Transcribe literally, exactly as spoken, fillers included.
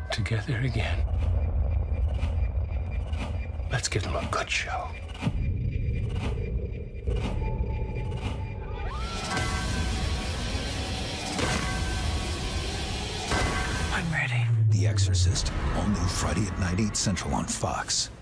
together again. Let's give them a good show. I'm ready. The Exorcist, all new Friday at night, eight Central on Fox.